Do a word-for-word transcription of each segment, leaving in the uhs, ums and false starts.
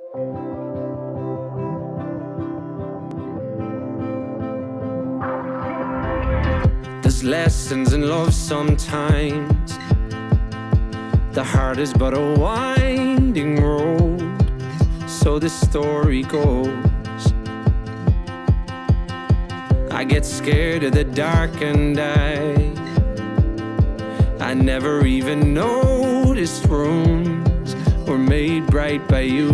There's lessons in love sometimes. The heart is but a winding road, so the story goes. I get scared of the dark and I I never even noticed rooms were made bright by you.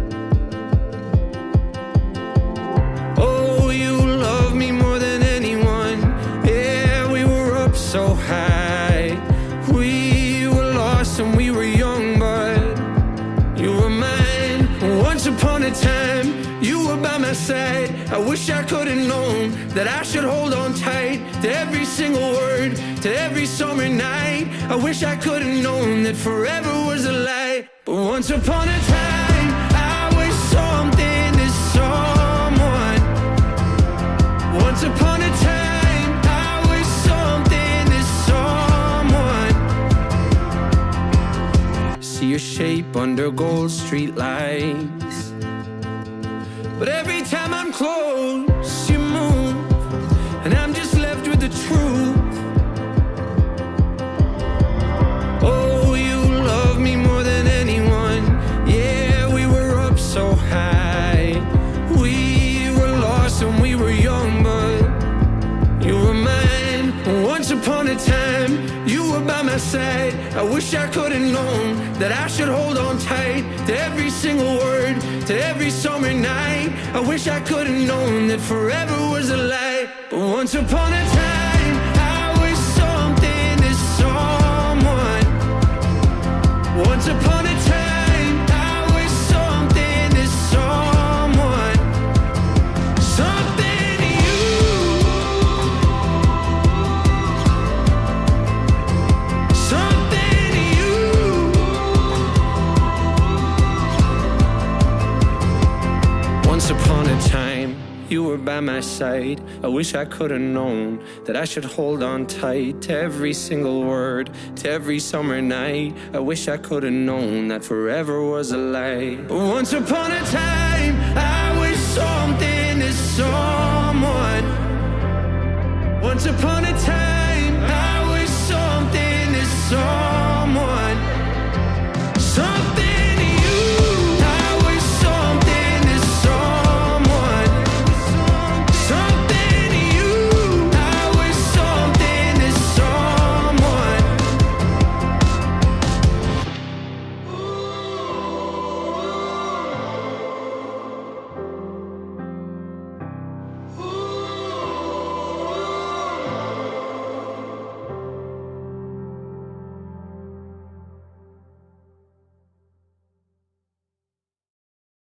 Oh, you love me more than anyone. Yeah, we were up so high. We were lost and we were young, but you were mine. Once upon a time, you were by my side. I wish I could have known that I should hold on tight to every single word, to every summer night. I wish I could have known that forever was a lie. But once upon a time, I was something to someone. Once upon a time, I was something to someone. See your shape under Gold Street lights, but every time I'm close, you move, and I'm just left with the truth. Oh, you love me more than anyone. Yeah, we were up so high. We were lost when we were young, but you were mine. Once upon a time, you were by my side. I wish I could have known that I should hold on tight to every single word, to every summer night. I wish I could have known that forever was a lie. But once upon a time, I was something to someone. Once upon a time, I was something to someone. Something to you. Something to you. Once upon a time, you were by my side. I wish I could have known that I should hold on tight to every single word, to every summer night. I wish I could have known that forever was a lie. But once upon a time, I was something to someone. Once upon a time, I was something to someone.